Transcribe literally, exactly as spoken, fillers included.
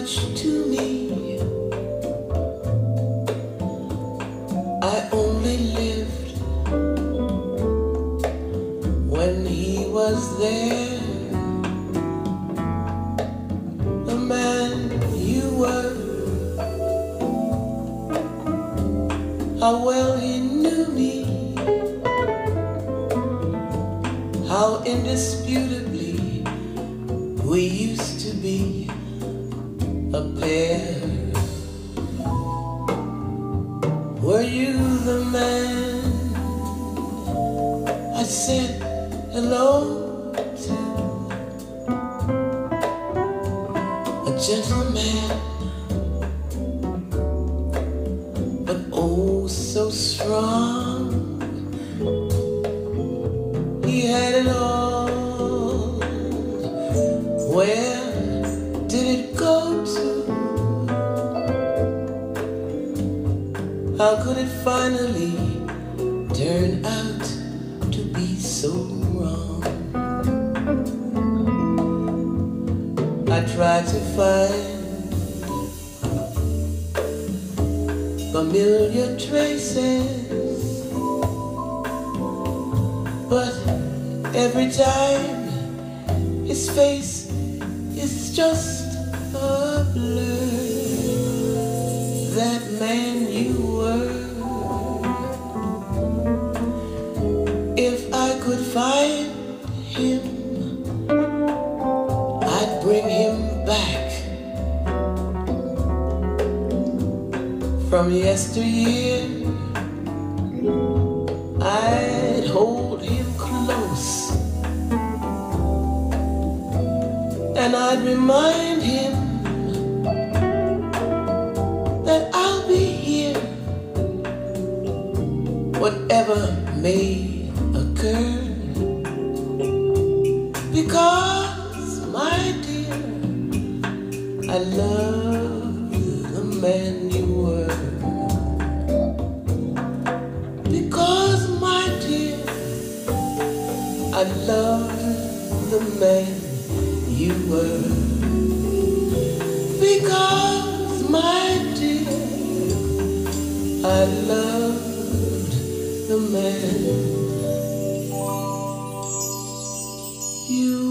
much to me. I only lived when he was there. The man you were, how well he knew me, how indisputably we used to be a pair. Were you the man I said hello to? A gentleman, but oh so strong. He had it all. Where did it go to? How could it finally turn out to be so wrong? I tried to find familiar traces, but every time his face is just a blur. That man you were, if I could find him, I'd bring him back from yesteryear. I'd hold him close and I'd remind him that I'll be here, whatever may occur. Because, my dear, I love the man you were. Because, my dear, I love the man you were. Because, my dear, I loved the man you